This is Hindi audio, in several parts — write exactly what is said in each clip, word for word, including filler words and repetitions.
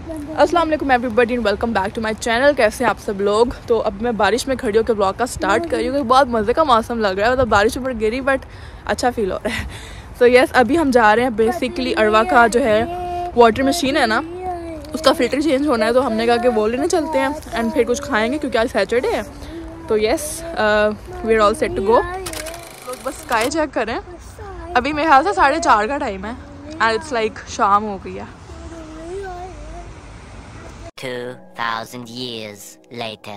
अस्सलाम वालेकुम everybody and welcome back to my channel. कैसे हैं आप सब लोग। तो अब मैं बारिश में खड़ी होकर ब्लॉग का स्टार्ट कर रही हूँ। बहुत मज़े का मौसम लग रहा है, मतलब बारिश ऊपर गिरी बट अच्छा फील हो रहा है। सो so यस yes, अभी हम जा रहे हैं बेसिकली अरवा का जो है वाटर मशीन है ना, उसका फ़िल्टर चेंज होना है। तो हमने कहा कि वो लेने चलते हैं एंड फिर कुछ खाएँगे क्योंकि आज सैटरडे है। तो yes we are all set to go. लोग बस स्काई चेक करें। अभी मेरे ख्याल से साढ़े चार का टाइम है एंड इट्स लाइक शाम हो गई है। Two thousand years later.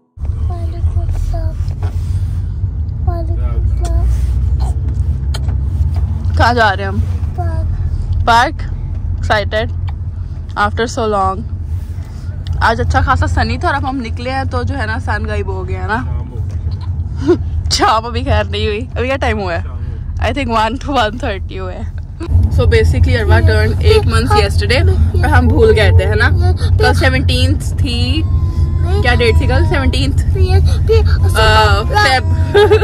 कहाँ जा रहे हैं हम? Park. Excited after so long. आज अच्छा खासा सनी था और अब हम निकले हैं तो जो है ना सन गायब हो गया ना। शाम अभी खैर नहीं हुई। अभी क्या टाइम हुआ है? I think one two one thirty हुआ है। So basically Arwa turn eight months yesterday और हम भूल गए थे है ना। कल सेवनटीन्थ थी, क्या डेट थी कल? सेवनटीन्थ फेब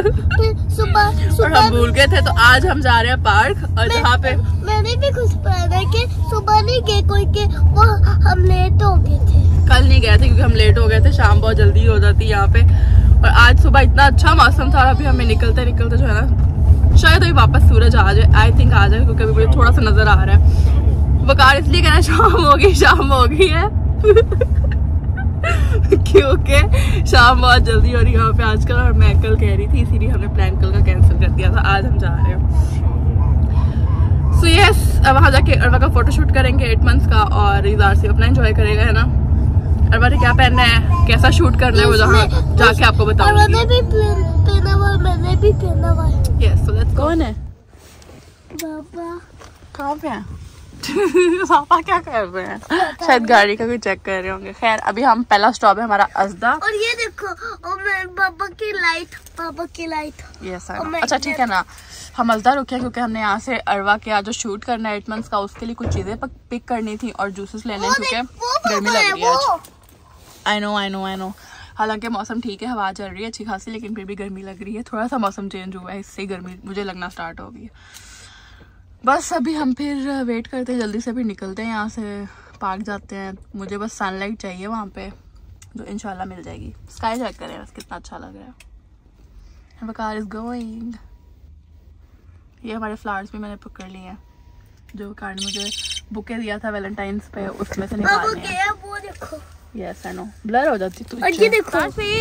और हम भूल गए थे। तो आज हम जा रहे हैं पार्क और जहाँ पे मैंने भी कुछ पढ़ा कि सुबह नहीं गए कोई के वो हम लेट हो गए थे। कल नहीं गए थे क्योंकि हम लेट हो गए थे। शाम बहुत जल्दी हो जाती है यहाँ पे और आज सुबह इतना अच्छा मौसम था। अभी हमें निकलते निकलते जो है ना शायद अभी वापस सूरज आ जाए। आई थिंक आ जाए क्योंकि अभी मुझे थोड़ा सा नजर आ रहा है। वकार इसलिए कहना शाम हो गई शाम हो गई है क्योंकि शाम बहुत जल्दी हो रही है यहाँ पे आजकल। और मैं कल कह रही थी इसीलिए हमने प्लान कल का कैंसिल कर दिया था। आज हम जा रहे हैं। सो so यस yes, वहाँ जाके अरवा का फोटोशूट करेंगे एट मंथ्स का और इजार से अपना एंजॉय करेगा है ना। अरवा ने क्या पहनना है, कैसा शूट करना है वो जहाँ जाके आपको बताऊंगी। मैंने भी पहना हुआ मैंने भी पहना हुआ। Yes so let's go. कौन है? पापा। कहाँ पे हैं? पापा क्या कर रहे हैं? शायद गाड़ी का कोई चेक कर रहे होंगे। खैर अभी हम पहला स्टॉप है हमारा अजदा। और ये देखो और मैं पापा की लाइट पापा की लाइट। यस अच्छा ठीक है ना। हम अजदा रुके हैं क्योंकि हमने यहाँ से अरवा के आज जो शूट करना है एट मंथ्स का उसके लिए कुछ चीजें पिक करनी थी और जूसेस लेने क्योंकि गर्मी लग रही है आज। I know I know I know हालांकि मौसम ठीक है, हवा चल रही है अच्छी खासी, लेकिन फिर भी गर्मी लग रही है। थोड़ा सा मौसम चेंज हुआ है, इससे गर्मी मुझे लगना स्टार्ट हो गई है। बस अभी हम फिर वेट करते हैं, जल्दी से फिर निकलते हैं यहाँ से, पार्क जाते हैं। मुझे बस सनलाइट चाहिए वहाँ पे जो इंशाल्लाह मिल जाएगी। स्काई चेक करें बस कितना अच्छा लग रहा है। The car is going। ये हमारे फ्लावर्स भी मैंने पकड़ लिए हैं जो कार ने मुझे बुके दिया था वैलेंटाइंस पे, उसमें से निकालने हैं। वो देखो। यस आई नो ब्लर हो जाती तू। और ये देखो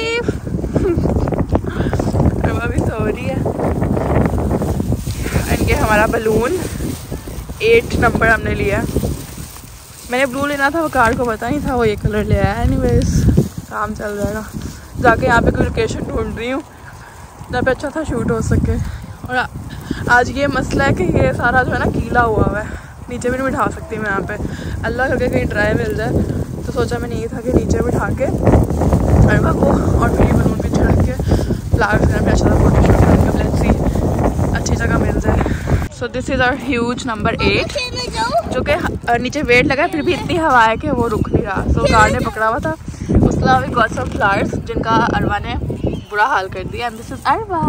अरवा भी सो रही है। एंड ये हमारा बलून एट नंबर हमने लिया। मैंने ब्लू लेना था, वो कार को पता नहीं था, वो ये कलर ले आया। एनीवेज काम चल जाएगा। जाके यहाँ पे कोई लोकेशन ढूंढ रही हूँ जहाँ पे अच्छा था शूट हो सके। और आज ये मसला है कि ये सारा जो है ना गीला हुआ हुआ है, नीचे भी नहीं बिठा सकती मैं यहाँ पे। अल्लाह करके कहीं ड्राई मिल जाए तो सोचा मैंने ये था कि नीचे बिठा के अरवा को और फिर बलून पीछे रख के फ्लावर्स वगैरह पे अच्छा सा फोटो शूट करेंगे। लेट्स सी अच्छी जगह मिल जाए। So this is our huge number eight जो कि नीचे वेट लगा है फिर भी इतनी हवा है कि वो रुक नहीं रहा। सो कार ने पकड़ा हुआ था। उसके अलावा भी गॉट सम फ्लावर्स जिनका अरवा ने बुरा हाल कर दिया। And this is Arwa.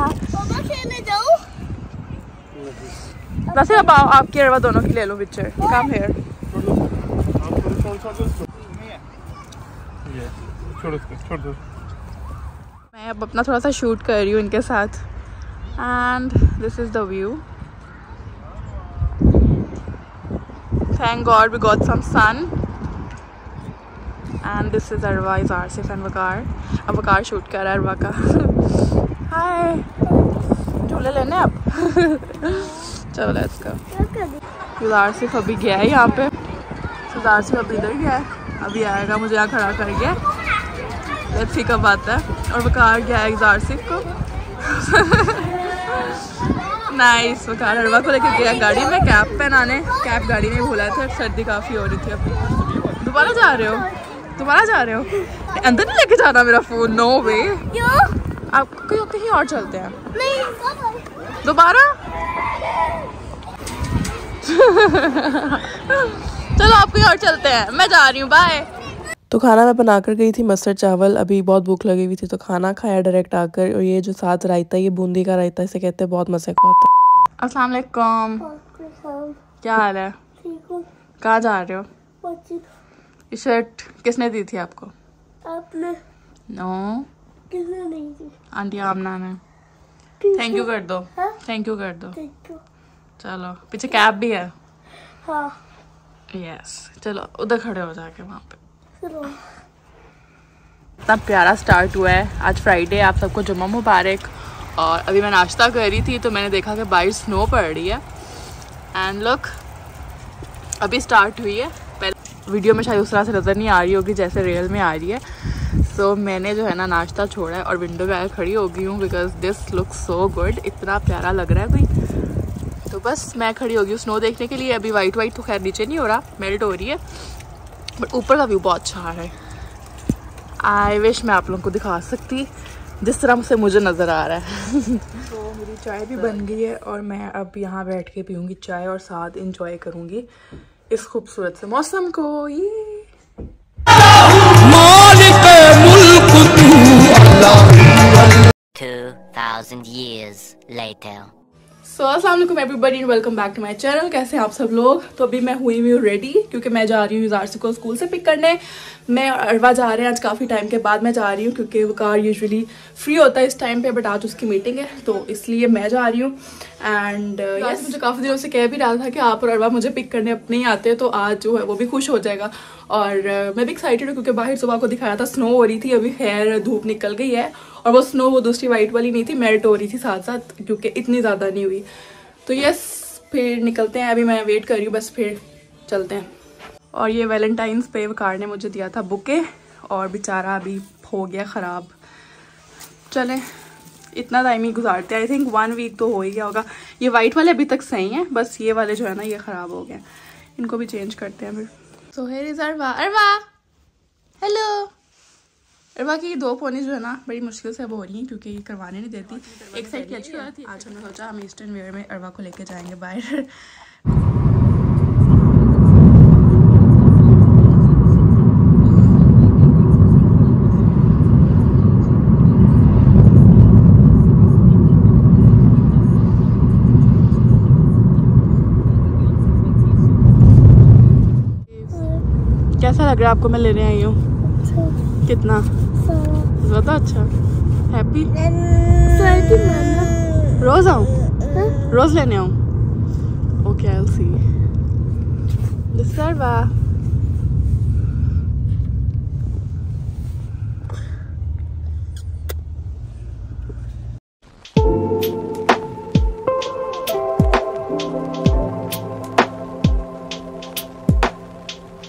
वैसे अब आपकी अरवा दोनों की ले लो पिक्चर। Come here. मैं अब अपना थोड़ा सा शूट कर रही हूँ इनके साथ। And this is the view. Thank God we got some sun. And this is Arwa is Arsif and Waqar. अब वकार शूट कर रहा है अरवा का। हाय झूले लेने अब। चलो लेट्स गो। आरसिफ अभी गया है यहाँ पे। तो आरसिफ अभी इधर गया है, अभी आएगा मुझे यहाँ खड़ा करके। लेट्स सी कब आता है। और वकार गया है आरसिफ को। नाइस। वकार अरवा को लेकर गया गाड़ी में कैप पहनाने। कैप गाड़ी में भूला था, सर्दी काफ़ी हो रही थी। अब दोबारा जा रहे हो? दोबारा जा रहे हो? अंदर नहीं लेके जाना मेरा फोन। नो वे। आप कहीं कहीं और चलते हैं। नहीं दोबारा। चलो आप कहीं और चलते हैं, मैं जा रही हूँ, बाय। तो खाना मैं बना कर गई थी मस्टर्ड चावल। अभी बहुत भूख लगी हुई थी तो खाना खाया डायरेक्ट आकर। और ये जो साथ रायता, ये बूंदी का रायता इसे कहते हैं, बहुत मजे का होता है। अस्सलाम वालेकुम। क्या हाल है? ठीक हूँ। कहाँ जा रहे हो? मस्जिद। ये शर्ट किसने दी थी आपको? आपने। नो, किसने नहीं दी? आंटी आमना ने। थैंक यू कर दो। थैंक यू कर दो। Thank you. चलो पीछे कैप भी है। हाँ। यस, चलो उधर खड़े हो जाके वहाँ पे। चलो। इतना प्यारा स्टार्ट हुआ है आज फ्राइडे। आप सबको जुम्मा मुबारक। और अभी मैं नाश्ता कर रही थी तो मैंने देखा कि बाहर स्नो पड़ रही है। एंड लुक, अभी स्टार्ट हुई है। पहले वीडियो में शायद उस तरह से नज़र नहीं आ रही होगी जैसे रियल में आ रही है। सो so, मैंने जो है ना नाश्ता छोड़ा है और विंडो पे आकर खड़ी हो गई हूँ because this look so good. इतना प्यारा लग रहा है कोई। तो बस मैं खड़ी हो गई हूँ स्नो देखने के लिए। अभी वाइट वाइट तो खैर नीचे नहीं हो रहा, मेल्ट हो रही है, बट ऊपर का व्यू बहुत अच्छा आ रहा है। आई विश मैं आप लोगों को दिखा सकती जिस तरह से मुझे नज़र आ रहा है। तो मेरी चाय भी बन गई है और मैं अब यहाँ बैठ के पीऊँगी चाय और साथ इंजॉय करूँगी इस खूबसूरत से मौसम को। ये Two thousand years later. So अस्सलाम वालेकुम everybody and welcome back to my channel. कैसे हैं आप सब लोग? तो अभी मैं हुई हुई हूँ रेडी क्योंकि मैं जा रही हूँ यूजारसी को स्कूल से पिक करने। मैं और अरवा जा रहे हैं। आज काफ़ी टाइम के बाद मैं जा रही हूँ क्योंकि वो कार यूजुअली फ्री होता है इस टाइम पे, बट आज उसकी मीटिंग है तो इसलिए मैं जा रही हूँ। एंड यस, मुझे काफ़ी दिनों से कह भी रहा था कि आप और अरवा मुझे पिक करने अपने ही आते हैं, तो आज जो है वो भी खुश हो जाएगा। और uh, मैं भी एक्साइटेड हूँ क्योंकि बाहर सुबह को दिखाया था स्नो हो रही थी, अभी खैर धूप निकल गई है। और वो स्नो वो दूसरी वाइट वाली नहीं थी, मेल्ट हो रही थी साथ साथ क्योंकि इतनी ज़्यादा नहीं हुई। तो यस, फिर निकलते हैं। अभी मैं वेट कर रही हूँ, बस फिर चलते हैं। और ये वैलेंटाइंस पे कार ने मुझे दिया था बुके और बेचारा अभी हो गया ख़राब। चलें, इतना टाइम ही गुजारते हैं। आई थिंक वन वीक तो हो ही गया होगा। ये वाइट वाले अभी तक सही हैं, बस ये वाले जो है ना ये ख़राब हो गए। इनको भी चेंज करते हैं फिर। So here is Arwa. Arwa hello. Arwa की दो पोनी जो है ना बड़ी मुश्किल से अब हो रही हैं क्योंकि ये करवाने नहीं देती। एक साइड की अच्छी थी। आज हमने सोचा हम ईस्टर्न वेयर में अरवा को लेके जाएंगे बाहर। कैसा लग रहा है आपको? मैं लेने आई हूँ। कितना ज़्यादा अच्छा? हैप्पी? रोज आऊँ? रोज लेने आऊँ? Okay, I will see. This Arwa.